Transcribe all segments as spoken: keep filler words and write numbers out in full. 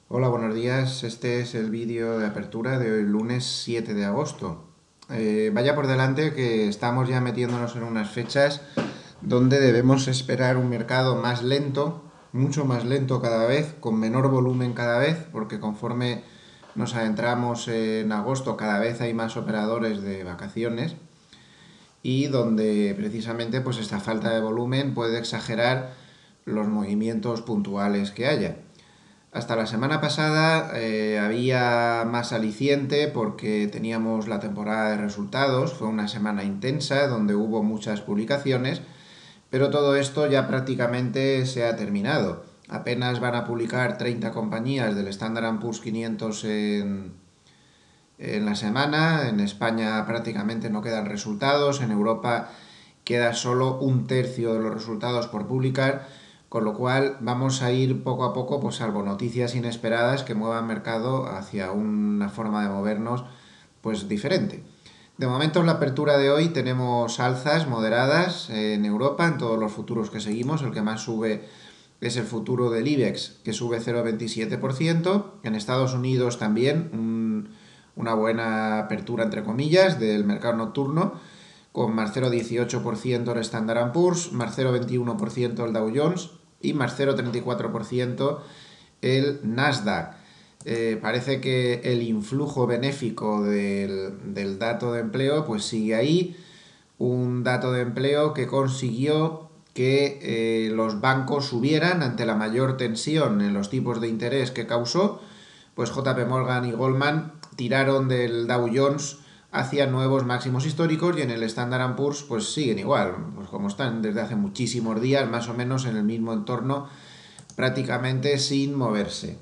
Hola, buenos días. Este es el vídeo de apertura de hoy, lunes siete de agosto. Eh, vaya por delante que estamos ya metiéndonos en unas fechas donde debemos esperar un mercado más lento, mucho más lento cada vez, con menor volumen cada vez, porque conforme nos adentramos en agosto cada vez hay más operadores de vacaciones y donde precisamente pues esta falta de volumen puede exagerar los movimientos puntuales que haya. Hasta la semana pasada eh, había más aliciente porque teníamos la temporada de resultados, fue una semana intensa donde hubo muchas publicaciones, pero todo esto ya prácticamente se ha terminado. Apenas van a publicar treinta compañías del Standard and Poor's quinientos en, en la semana, en España prácticamente no quedan resultados, en Europa queda solo un tercio de los resultados por publicar, con lo cual vamos a ir poco a poco, pues salvo noticias inesperadas que muevan mercado hacia una forma de movernos pues diferente. De momento en la apertura de hoy tenemos alzas moderadas en Europa, en todos los futuros que seguimos. El que más sube es el futuro del IBEX, que sube cero coma veintisiete por ciento. En Estados Unidos también un, una buena apertura, entre comillas, del mercado nocturno, con más cero coma dieciocho por ciento el Standard and Poor's, más cero coma veintiuno por ciento el Dow Jones y más cero coma treinta y cuatro por ciento el Nasdaq. Eh, parece que el influjo benéfico del, del dato de empleo pues sigue ahí, un dato de empleo que consiguió que eh, los bancos subieran ante la mayor tensión en los tipos de interés que causó, pues J P Morgan y Goldman tiraron del Dow Jones hacia nuevos máximos históricos y en el Standard and Poor's pues siguen igual, pues como están desde hace muchísimos días, más o menos en el mismo entorno, prácticamente sin moverse.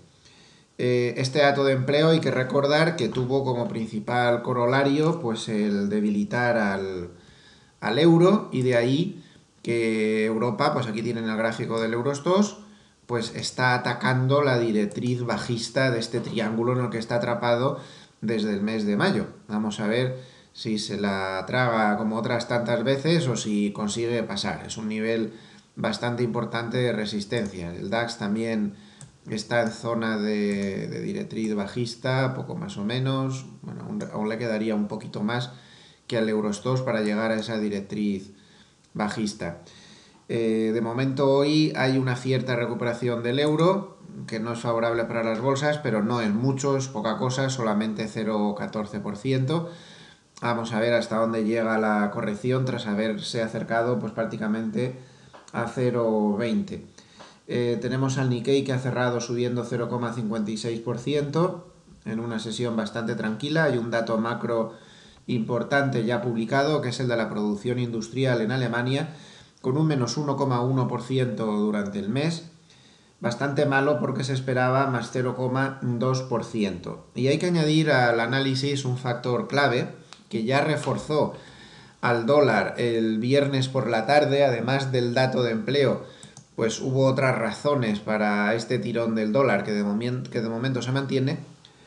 Eh, este dato de empleo hay que recordar que tuvo como principal corolario pues el debilitar al, al euro y de ahí que Europa, pues aquí tienen el gráfico del Eurostoxx, pues está atacando la directriz bajista de este triángulo en el que está atrapado desde el mes de mayo. Vamos a ver si se la traga como otras tantas veces o si consigue pasar. Es un nivel bastante importante de resistencia. El DAX también está en zona de, de directriz bajista, poco más o menos. Bueno, aún, aún le quedaría un poquito más que al Eurostoxx para llegar a esa directriz bajista. Eh, de momento hoy hay una cierta recuperación del euro, que no es favorable para las bolsas, pero no es mucho, es poca cosa, solamente cero coma catorce por ciento. Vamos a ver hasta dónde llega la corrección tras haberse acercado pues prácticamente a cero coma veinte. Eh, tenemos al Nikkei que ha cerrado subiendo cero coma cincuenta y seis por ciento en una sesión bastante tranquila. Hay un dato macro importante ya publicado, que es el de la producción industrial en Alemania, con un menos uno coma uno por ciento durante el mes. Bastante malo porque se esperaba más cero coma dos por ciento. Y hay que añadir al análisis un factor clave que ya reforzó al dólar el viernes por la tarde, además del dato de empleo, pues hubo otras razones para este tirón del dólar que de, momento, que de momento se mantiene.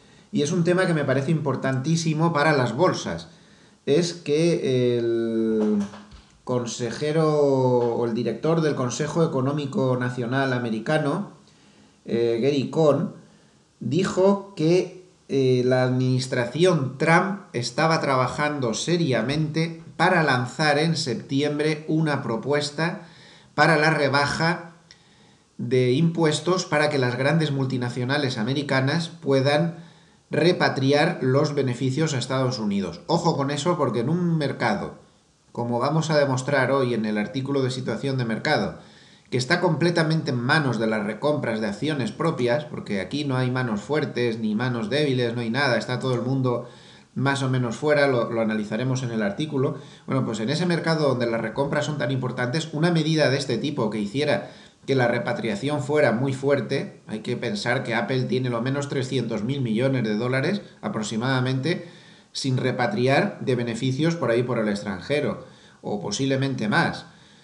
Y es un tema que me parece importantísimo para las bolsas. Es que el consejero o el director del Consejo Económico Nacional Americano, eh, Gary Cohn, dijo que eh, la administración Trump estaba trabajando seriamente para lanzar en septiembre una propuesta para la rebaja de impuestos para que las grandes multinacionales americanas puedan repatriar los beneficios a Estados Unidos. Ojo con eso, porque en un mercado, como vamos a demostrar hoy en el artículo de situación de mercado, que está completamente en manos de las recompras de acciones propias, porque aquí no hay manos fuertes ni manos débiles, no hay nada, está todo el mundo más o menos fuera, lo, lo analizaremos en el artículo. Bueno, pues en ese mercado donde las recompras son tan importantes, una medida de este tipo que hiciera que la repatriación fuera muy fuerte, hay que pensar que Apple tiene lo menos trescientos mil millones de dólares aproximadamente sin repatriar de beneficios por ahí por el extranjero, o posiblemente más.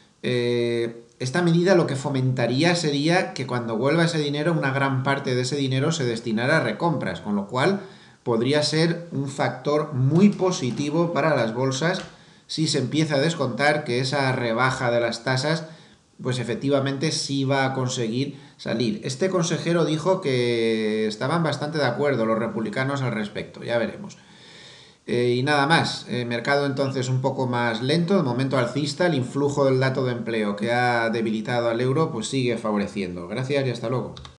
Eh, esta medida lo que fomentaría sería que cuando vuelva ese dinero, una gran parte de ese dinero se destinara a recompras, con lo cual podría ser un factor muy positivo para las bolsas si se empieza a descontar que esa rebaja de las tasas pues efectivamente sí va a conseguir salir. Este consejero dijo que estaban bastante de acuerdo los republicanos al respecto, ya veremos. Eh, y nada más, el mercado entonces un poco más lento, de momento alcista, el influjo del dato de empleo que ha debilitado al euro pues sigue favoreciendo. Gracias y hasta luego.